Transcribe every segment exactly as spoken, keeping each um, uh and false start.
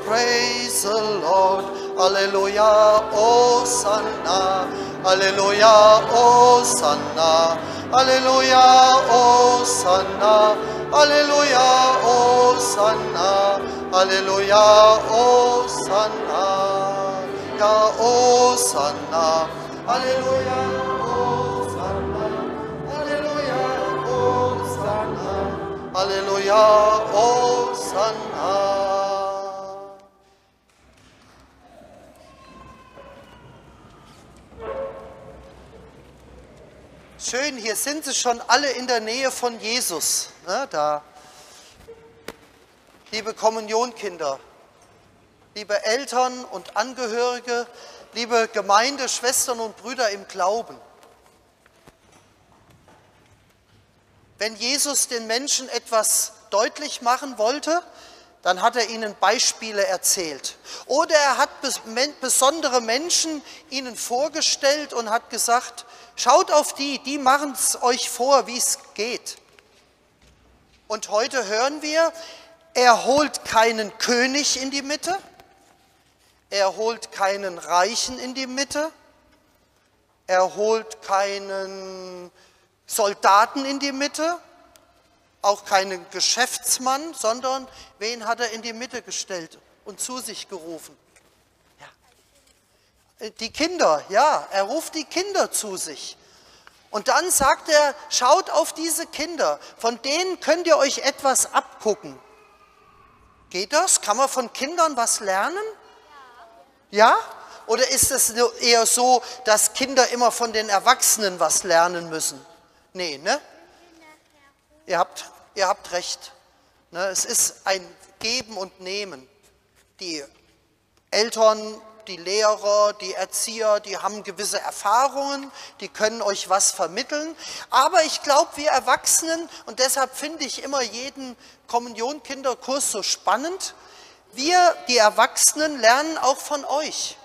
praise the Lord. Alleluia, Hosanna. Alleluia, Hosanna. Alleluia, Hosanna. Alleluia, Hosanna. Alleluia, Hosanna. Ja, Hosanna. Alleluia, Hosanna. Alleluia, Hosanna. Alleluia, Hosanna. Schön, hier sind sie schon alle in der Nähe von Jesus. Ne, da. Liebe Kommunionkinder, liebe Eltern und Angehörige, liebe Gemeinde, Schwestern und Brüder im Glauben. Wenn Jesus den Menschen etwas deutlich machen wollte, dann hat er ihnen Beispiele erzählt. Oder er hat besondere Menschen ihnen vorgestellt und hat gesagt, schaut auf die, die machen es euch vor, wie es geht. Und heute hören wir, er holt keinen König in die Mitte, er holt keinen Reichen in die Mitte, er holt keinen Soldaten in die Mitte, auch keinen Geschäftsmann, sondern wen hat er in die Mitte gestellt und zu sich gerufen? Ja. Die Kinder, ja, er ruft die Kinder zu sich. Und dann sagt er, schaut auf diese Kinder, von denen könnt ihr euch etwas abgucken. Geht das? Kann man von Kindern was lernen? Ja? Oder ist es eher so, dass Kinder immer von den Erwachsenen was lernen müssen? Nee, ne? Ihr habt, ihr habt recht. Ne? Es ist ein Geben und Nehmen. Die Eltern, die Lehrer, die Erzieher, die haben gewisse Erfahrungen, die können euch was vermitteln. Aber ich glaube, wir Erwachsenen, und deshalb finde ich immer jeden Kommunionkinderkurs so spannend, wir, die Erwachsenen, lernen auch von euch.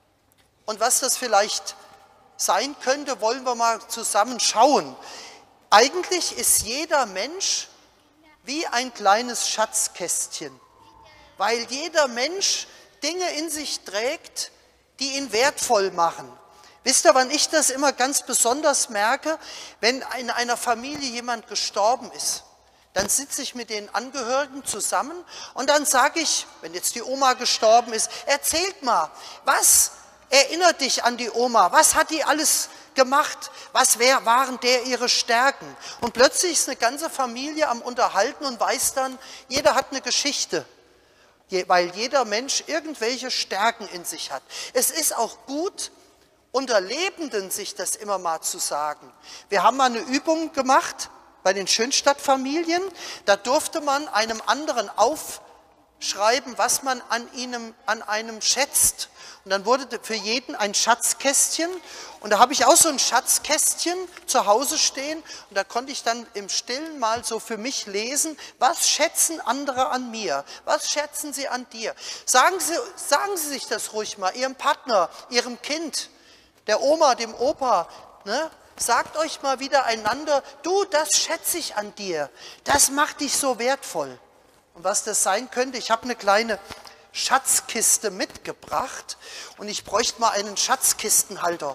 Und was das vielleicht sein könnte, wollen wir mal zusammen schauen. Eigentlich ist jeder Mensch wie ein kleines Schatzkästchen, weil jeder Mensch Dinge in sich trägt, die ihn wertvoll machen. Wisst ihr, wann ich das immer ganz besonders merke? Wenn in einer Familie jemand gestorben ist, dann sitze ich mit den Angehörigen zusammen und dann sage ich, wenn jetzt die Oma gestorben ist, erzählt mal, was erinnert dich an die Oma? Was hat die alles gemacht? Was wär, waren der ihre Stärken? Und plötzlich ist eine ganze Familie am Unterhalten und weiß dann, jeder hat eine Geschichte, weil jeder Mensch irgendwelche Stärken in sich hat. Es ist auch gut, unter Lebenden sich das immer mal zu sagen. Wir haben mal eine Übung gemacht bei den Schönstadt-Familien, da durfte man einem anderen aufschreiben, was man an, ihnen, an einem schätzt. Und dann wurde für jeden ein Schatzkästchen und da habe ich auch so ein Schatzkästchen zu Hause stehen und da konnte ich dann im Stillen mal so für mich lesen, was schätzen andere an mir, was schätzen sie an dir. Sagen Sie, sagen Sie sich das ruhig mal, Ihrem Partner, Ihrem Kind, der Oma, dem Opa, ne? Sagt euch mal wieder einander, du, das schätze ich an dir, das macht dich so wertvoll. Und was das sein könnte, ich habe eine kleine Schatzkiste mitgebracht und ich bräuchte mal einen Schatzkistenhalter.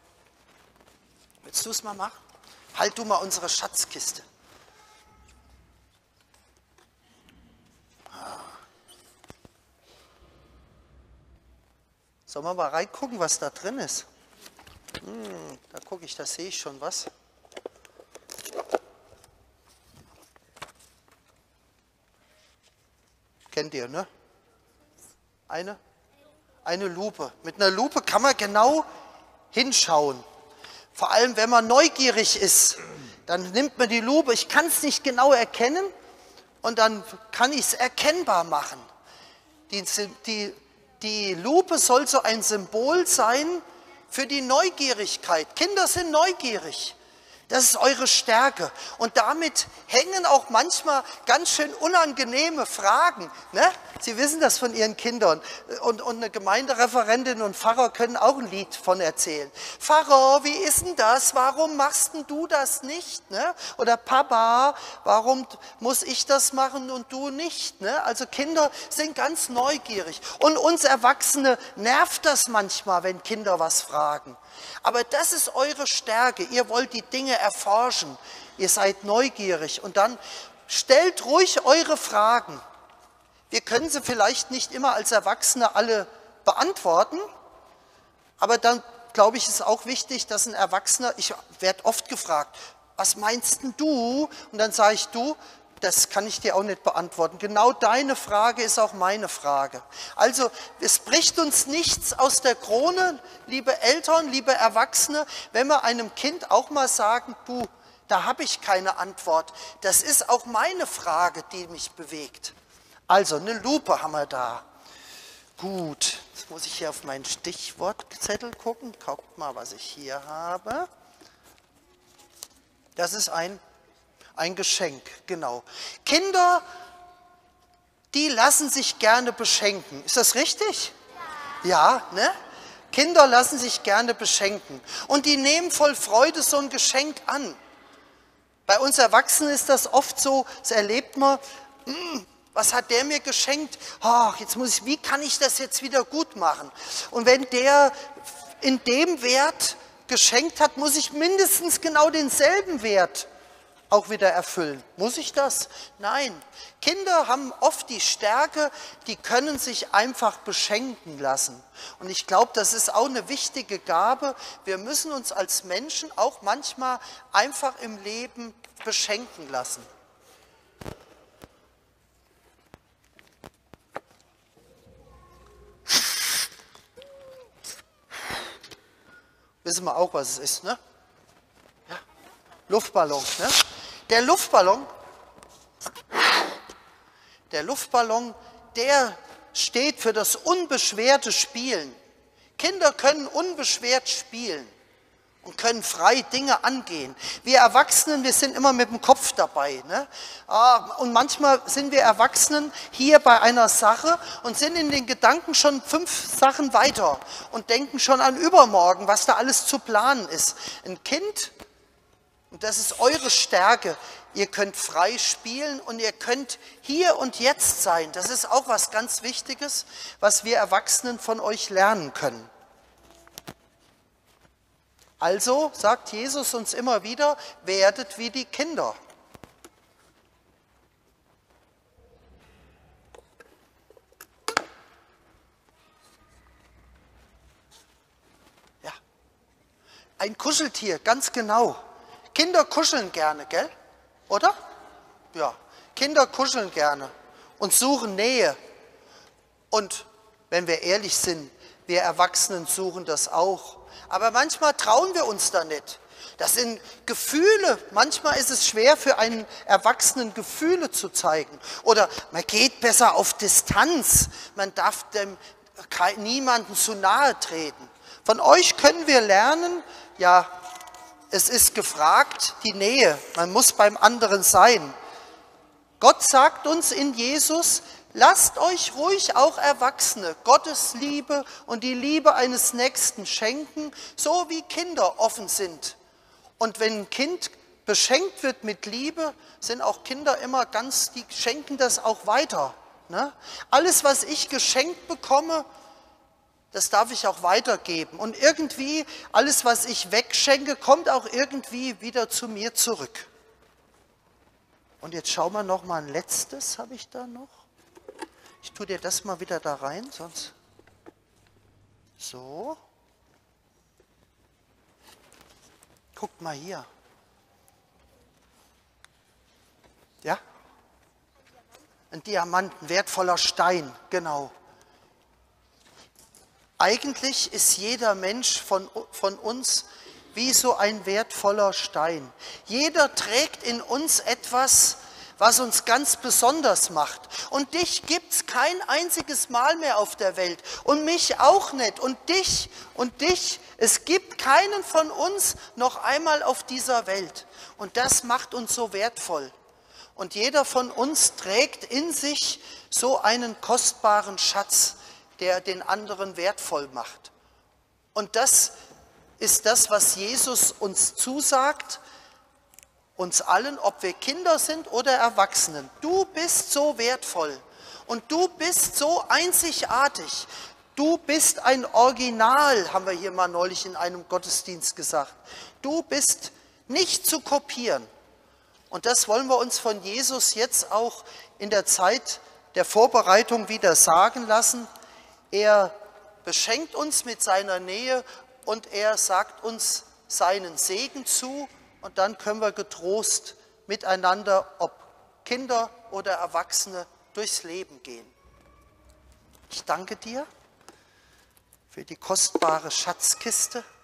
Willst du es mal machen? Halt du mal unsere Schatzkiste. Sollen wir mal reingucken, was da drin ist? Hm, da gucke ich, da sehe ich schon was. Kennt ihr, ne? Eine? Eine Lupe. Mit einer Lupe kann man genau hinschauen. Vor allem, wenn man neugierig ist, dann nimmt man die Lupe. Ich kann es nicht genau erkennen und dann kann ich es erkennbar machen. Die, die, die Lupe soll so ein Symbol sein für die Neugierigkeit. Kinder sind neugierig. Das ist eure Stärke. Und damit hängen auch manchmal ganz schön unangenehme Fragen. Ne? Sie wissen das von ihren Kindern. Und, und eine Gemeindereferentin und Pfarrer können auch ein Lied von erzählen. Pfarrer, wie ist denn das? Warum machst denn du das nicht? Ne? Oder Papa, warum muss ich das machen und du nicht? Ne? Also Kinder sind ganz neugierig. Und uns Erwachsene nervt das manchmal, wenn Kinder was fragen. Aber das ist eure Stärke. Ihr wollt die Dinge erforschen. Ihr seid neugierig. Und dann stellt ruhig eure Fragen. Wir können sie vielleicht nicht immer als Erwachsene alle beantworten. Aber dann, glaube ich, ist auch wichtig, dass ein Erwachsener, ich werde oft gefragt, was meinst denn du? Und dann sage ich, du, das kann ich dir auch nicht beantworten. Genau deine Frage ist auch meine Frage. Also es bricht uns nichts aus der Krone, liebe Eltern, liebe Erwachsene, wenn wir einem Kind auch mal sagen, du, da habe ich keine Antwort. Das ist auch meine Frage, die mich bewegt. Also eine Lupe haben wir da. Gut, jetzt muss ich hier auf meinen Stichwortzettel gucken. Guckt mal, was ich hier habe. Das ist ein Ein Geschenk, genau. Kinder, die lassen sich gerne beschenken. Ist das richtig? Ja, ja, ne? Kinder lassen sich gerne beschenken. Und die nehmen voll Freude so ein Geschenk an. Bei uns Erwachsenen ist das oft so, das erlebt man, hm, was hat der mir geschenkt? Oh, jetzt muss ich, wie kann ich das jetzt wieder gut machen? Und wenn der in dem Wert geschenkt hat, muss ich mindestens genau denselben Wert auch wieder erfüllen. Muss ich das? Nein. Kinder haben oft die Stärke, die können sich einfach beschenken lassen. Und ich glaube, das ist auch eine wichtige Gabe. Wir müssen uns als Menschen auch manchmal einfach im Leben beschenken lassen. Wissen wir auch, was es ist, ne? Ja. Luftballon, ne? Der Luftballon, der Luftballon, der steht für das unbeschwerte Spielen. Kinder können unbeschwert spielen und können frei Dinge angehen. Wir Erwachsenen, wir sind immer mit dem Kopf dabei. Ne? Und manchmal sind wir Erwachsenen hier bei einer Sache und sind in den Gedanken schon fünf Sachen weiter und denken schon an übermorgen, was da alles zu planen ist. Ein Kind, und das ist eure Stärke. Ihr könnt frei spielen und ihr könnt hier und jetzt sein. Das ist auch was ganz Wichtiges, was wir Erwachsenen von euch lernen können. Also sagt Jesus uns immer wieder, werdet wie die Kinder. Ja, ein Kuscheltier, ganz genau. Kinder kuscheln gerne, gell? Oder? Ja, Kinder kuscheln gerne und suchen Nähe. Und wenn wir ehrlich sind, wir Erwachsenen suchen das auch. Aber manchmal trauen wir uns da nicht. Das sind Gefühle. Manchmal ist es schwer für einen Erwachsenen, Gefühle zu zeigen. Oder man geht besser auf Distanz. Man darf dem niemandem zu nahe treten. Von euch können wir lernen, ja, es ist gefragt, die Nähe. Man muss beim anderen sein. Gott sagt uns in Jesus, lasst euch ruhig auch Erwachsene Gottes Liebe und die Liebe eines Nächsten schenken, so wie Kinder offen sind. Und wenn ein Kind beschenkt wird mit Liebe, sind auch Kinder immer ganz, die schenken das auch weiter. Ne? Alles, was ich geschenkt bekomme, das darf ich auch weitergeben. Und irgendwie, alles, was ich wegschenke, kommt auch irgendwie wieder zu mir zurück. Und jetzt schauen wir noch mal ein letztes, habe ich da noch. Ich tue dir das mal wieder da rein, sonst. So. Guckt mal hier. Ja? Ein Diamant, ein wertvoller Stein, genau. Eigentlich ist jeder Mensch von, von uns wie so ein wertvoller Stein. Jeder trägt in uns etwas, was uns ganz besonders macht. Und dich gibt es kein einziges Mal mehr auf der Welt. Und mich auch nicht. Und dich und dich Es gibt keinen von uns noch einmal auf dieser Welt. Und das macht uns so wertvoll. Und jeder von uns trägt in sich so einen kostbaren Schatz, der den anderen wertvoll macht. Und das ist das, was Jesus uns zusagt, uns allen, ob wir Kinder sind oder Erwachsenen. Du bist so wertvoll und du bist so einzigartig. Du bist ein Original, haben wir hier mal neulich in einem Gottesdienst gesagt. Du bist nicht zu kopieren. Und das wollen wir uns von Jesus jetzt auch in der Zeit der Vorbereitung wieder sagen lassen. Er beschenkt uns mit seiner Nähe und er sagt uns seinen Segen zu. Und dann können wir getrost miteinander, ob Kinder oder Erwachsene, durchs Leben gehen. Ich danke dir für die kostbare Schatzkiste.